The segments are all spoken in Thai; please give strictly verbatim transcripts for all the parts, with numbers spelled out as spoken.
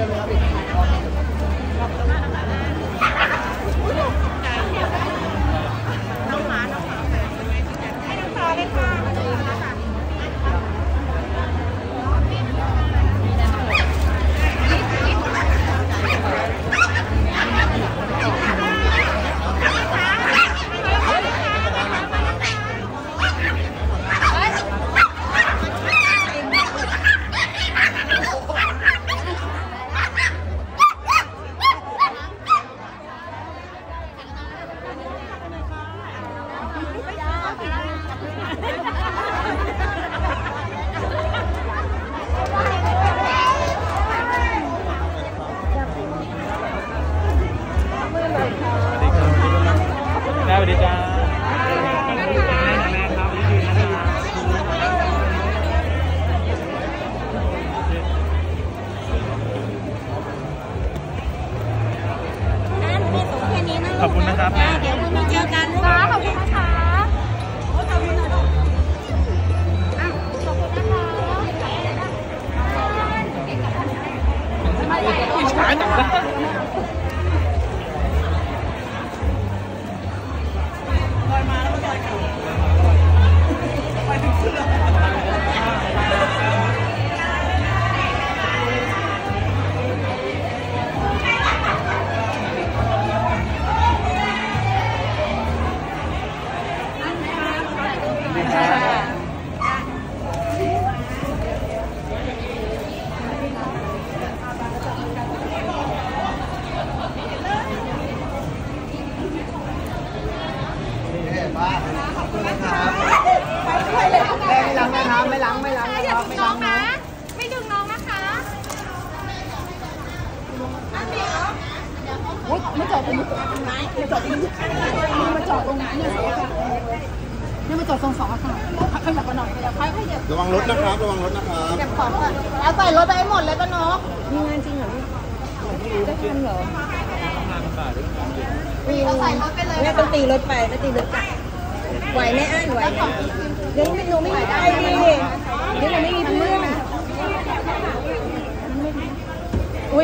สวัสดีจ้าขอบคุณนะครับเดี๋ยวเราเจอกันนะขอบคุณนะคะขอบคุณนะคะอิจฉาจังเลยไม่ล้างนะครับไม่ล้างไม่ล้างอย่าดึงน้องนะไม่ดึงน้องนะคะไม่จอดตรงนี้ไม่จอดตรงนี้นี่มาจอดตรงนี้เนี่ยนี่มาจอดตรงสองค่ะขยับมาหน่อยขยับขยับระวังรถนะครับระวังรถนะครับเก็บของก่อนเอาใส่รถไปให้หมดเลยป้านกมีงานจริงเหรอได้ทันเหรอมีเราใส่รถไปเลยแม่ต้องตีรถไปแม่ตีรถไปไหวไหมอ่านไหวเดี๋ยวหนูไม่มีใครดิเดี๋ยวหนูไม่มีเพื่อนอุ้ย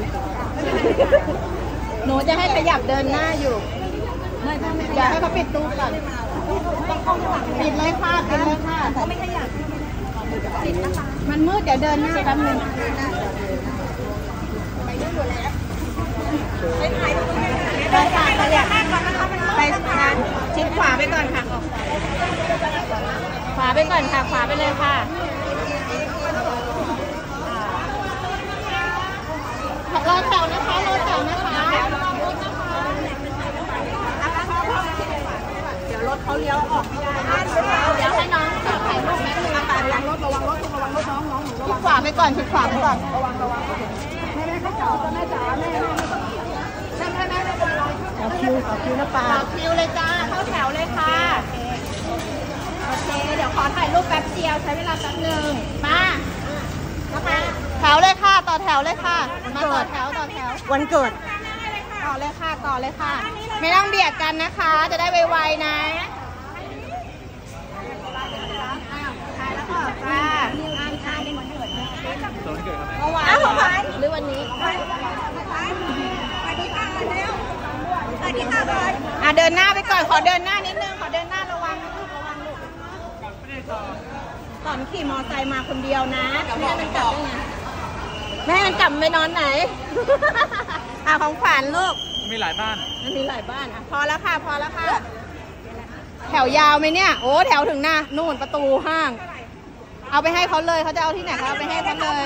หนูจะให้ขยับเดินหน้าอยู่อยากให้เขาปิดตู้ก่อนปิดเลยค่ะปิดเลยค่ะไม่ขยับมันมืดเดี๋ยวเดินหน้าแป๊บนึงไปเยอะอยู่แล้วไปถ่ายไปค่ะขยับไปนะชิดขวาไปก่อนค่ะขวาไปก่อนค่ะขวาไปเลยค่ะรอแถวนะคะรอแถวนะคะเดี๋ยวรถเขาเลี้ยวออกไม่ได้เดี๋ยวให้น้องถ่ายรูปแป๊บนึงนะคะระวังรถระวังรถระวังรถน้องน้องชิดขวาไปก่อนชิดขวาไปก่อนระวังระวังแม่แม่ข้าจ๋าแม่จ๋าแม่แม่แม่แม่แม่ต่อคิวต่อคิวนะปลาต่อคิวเลยจ้าเข้าแถวเลยค่ะโอเคเดี๋ยวขอถ่ายรูปแป๊บเดียวใช้เวลาแป๊บนึงมามาแถวเลยค่ะต่อแถวเลยค่ะมาต่อแถวต่อแถววันเกิดต่อเลยค่ะต่อเลยค่ะไม่ต้องเบียดกันนะคะจะได้ไวๆนะถ่ายแล้วก็ค่ะงานค่ะเป็นวันเกิดเมื่อวานเมื่อวานหรือวันนี้อ่ะเดินหน้าไปก่อนขอเดินหน้านิดนึงขอเดินหน้าระวังลูกระวังลูกตอนขี่มอเตอร์ไซค์มาคนเดียวนะแม่มันกลับได้ไงแม่มันกลับไปนอนไหนอ่ะของขวัญลูกมีหลายบ้านมันมีหลายบ้านอ่ะพอแล้วค่ะพอแล้วค่ะแถวยาวไหมเนี่ยโอ้แถวถึงหน้านู่นประตูห้างเอาไปให้เขาเลยเขาจะเอาที่ไหนเขาเอาไปให้เขาเลย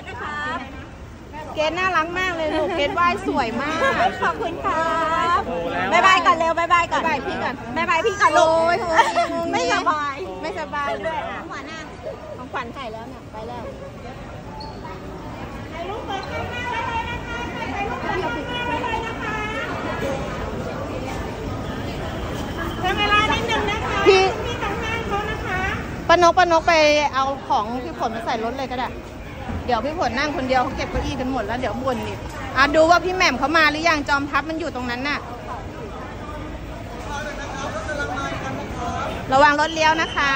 เกดน่ารักมากเลยลูกเกดว่ายสวยมากขอบคุณครับบายบายก่อนเร็วบายบายก่อนบายพี่ก่อนบายบายพี่ก่อนลูกไม่สบายไม่สบายด้วยอ่ะของขวัญอ่ะของขวัญถ่ายแล้วเนี่ยไปแล้วถ่ายรูปเปิดข้างหน้าได้เลยนะคะถ่ายรูปเปิดข้างหน้าได้เลยนะคะทำเวลานิดนึงนะคะพี่พี่ตรงหน้าเขานะคะป้านกป้านกไปเอาของพี่ผลมาใส่รถเลยก็ได้เดี๋ยวพี่ผลนั่งคนเดียวเขาเก็บเก้าอี้กันหมดแล้วเดี๋ยวบ่นอีกอ่ะดูว่าพี่แหม่มเขามาหรือยังจอมทัพมันอยู่ตรงนั้นน่ะระวังรถเลี้ยวนะคะ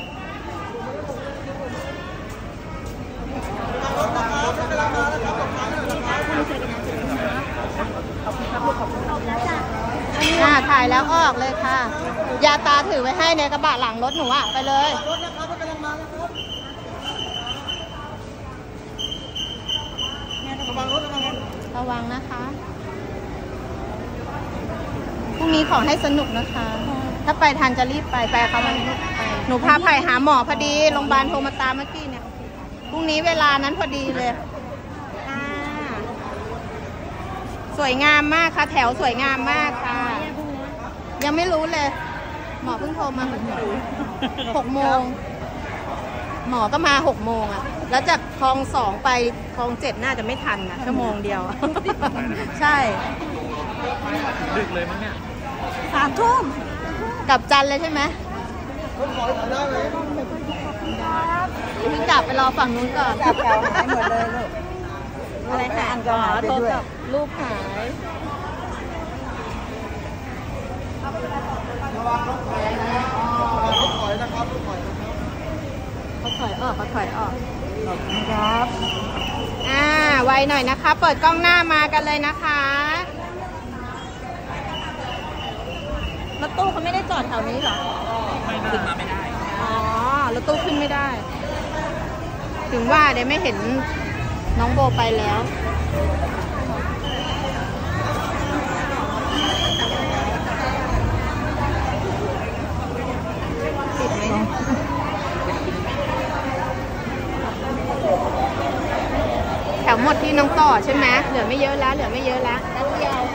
รถนะครับอ่าถ่ายแล้วออกเลยค่ะ ยาตาถือไว้ให้ในกระบะหลังรถหนูอ่ะไปเลยรถนะครับกำลังมานะครับระวังรถระวังรถระวังนะคะพรุ่งนี้ขอให้สนุกนะคะถ้าไปทันจะรีบไปไปค่ะวันหนูพาไผ่หาหมอพอดีโรงพยาบาลโทรมาตามเมื่อกี้เนี่ยพรุ่งนี้เวลานั้นพอดีเลยสวยงามมากค่ะแถวสวยงามมากค่ะยังไม่รู้เลยหมอเพิ่งโทรมาหกโมงหมอก็มาหกโมงอ่ะแล้วจากคลองสองไปคลองเจ็ดน่าจะไม่ทันนะชั่วโมงเดียวใช่ดึกเลยมั้งเนี่ยสามทุ่มกลับจันเลยใช่ไหมพี่กลับไปรอฝั่งนู้นก่อนกลับเก่าหายหมดเลยลูกอะไรหายอ๋อโทรศัพท์รูปหายเขาถอยออกเขาถอยออกครับอ่าไวหน่อยนะคะเปิดกล้องหน้ามากันเลยนะคะรถตู้เขาไม่ได้จอดแถวนี้เหรอไม่ขึ้นมาไม่ได้อ๋อรถตู้ขึ้นไม่ได้ถึงว่าเดี๋ยวไม่เห็นน้องโบไปแล้วติดไหมแถวหมดที่น้องต่อใช่ไหมเหลือไม่เยอะแล้วเหลือไม่เยอะแล้วแล้วเดียว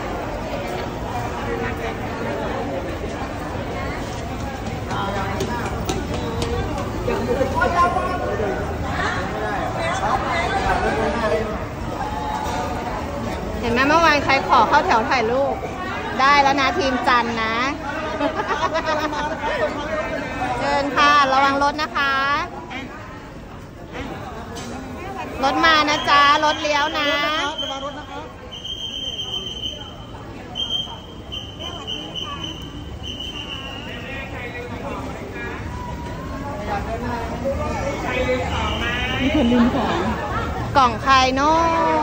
เห็นไหมเมื่อวานใครขอเข้าแถวถ่ายรูปได้แล้วนะทีมจันนะเชิญค่ะระวังรถนะคะรถมานะจ๊ะรถเลี้ยวนะมีคนลืมของกล่องใครเนาะ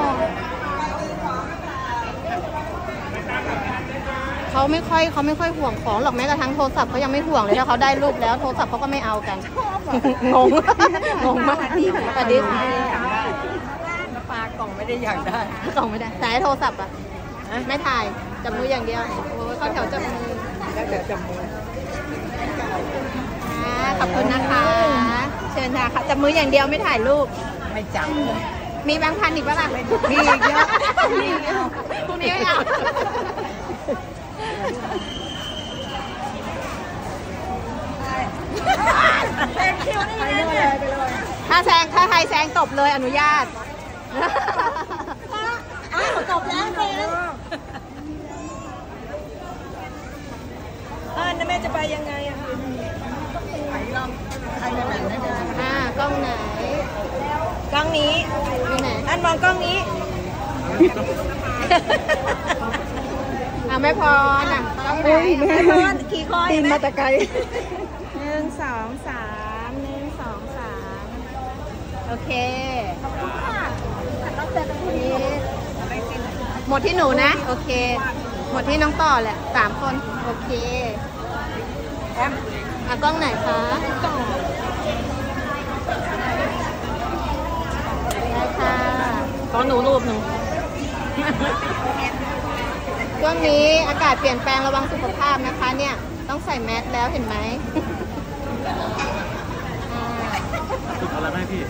เขาไม่ค่อยเขาไม่ค่อยห่วงของหรอกแม้กระทั่งโทรศัพท์เขายังไม่ห่วงเลยถ้าเขาได้รูปแล้วโทรศัพท์เขาก็ไม่เอากันงงงงมากสวัสดีค่ะปลากล่องไม่ได้อยากได้กล่องไม่ได้แต่โทรศัพท์อ่ะไม่ถ่ายจับมืออย่างเดียวโอ้เข้าแถวจับมือแล้วเดี๋ยวจับมือขอบคุณนะคะเชิญค่ะจับมืออย่างเดียวไม่ถ่ายรูปไม่จับมีแบงค์พันอีกปะล่ะมีอีกเยอะมีอีกพรุ่งนี้ไม่เอาแซงคิวได้เลยไปเลยถ้าแซงถ้าใครแซงตบเลยอนุญาตอ้าวตบแล้วเองเออแม่จะไปยังไงอะอ่ากล้องไหนกล้องนี้อยู่ไหนอันมองกล้องนี้อ่าไม่พอน่ะกล้องไหนไม่พอขี่คอยตีนมาตะไกหนึ่งสองสามหนึ่งสองสามโอเคขอบคุณค่ะต้องเจอกันที่นี้หมดที่หนูนะโอเคหมดที่น้องต่อแหละสามคนโอเคแอมอ่ะกล้องไหนคะกล้องได้ค่ะขอหนูรูปหนึ่งช่วงนี้อากาศเปลี่ยนแปลงระวังสุขภาพนะคะเนี่ยต้องใส่แมสแล้วเห็นไหมฝึกอะไรไหมพี่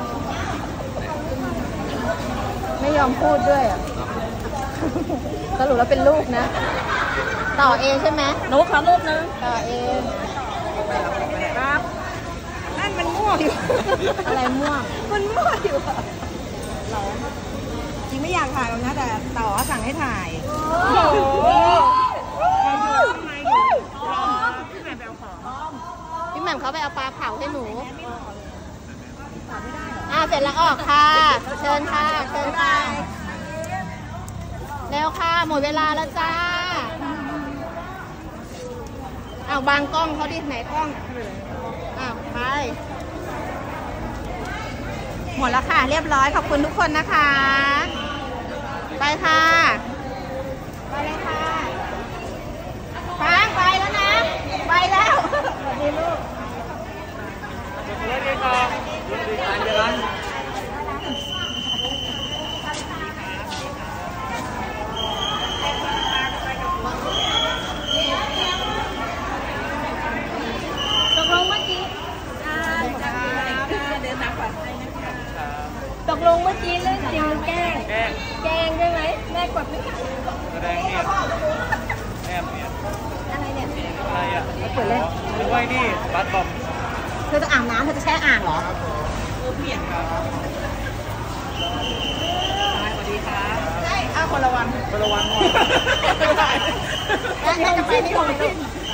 ไม่ยอมพูดด้วยอ่ะสรุปแล้วเป็นลูกนะต่อเองใช่ไหมหนูขอรูปนึงต่อเองครับนั่นมันม่วงอยู่อะไรม่วงมันม่วงอยู่จริงไม่อยากถ่ายนะแต่ต่อสั่งให้ถ่ายพี่แหม่มเขาไปเอาปลาเผาให้หนูอ่าเสร็จแล้วออกค่ะเชิญค่ะเชิญค่ะแล้วค่ะหมดเวลาแล้วจ้าเอาบางกล้องเขาดิไหนกล้องอ้าวไปหมดแล้วค่ะเรียบร้อยขอบคุณทุกคนนะคะไปค่ะไปเลยค่ะไปแล้วนะไปแล้วสวัสดีลูกเล่นดีกว่าเล่นดีกว่าเดี๋ยวนั้นตกลงเมื่อกี้ตกลงเมื่อกี้เรื่องจริงหรือแกล้งแกล้งแกล้งใช่ไหมแม่กดไม่ทันแสดงเนี่ยแอบเนี่ยอะไรเนี่ยอะไรอ่ะเปิดเล่นนึกว่านี่บัสบอมเธอจะอาบน้ำเธอจะแช่อ่างเหรอเปลี่ยนครับสวัสดีครับใช่อ้าวคนละวันคนละวันหมดแม่จะไปที่ห้อง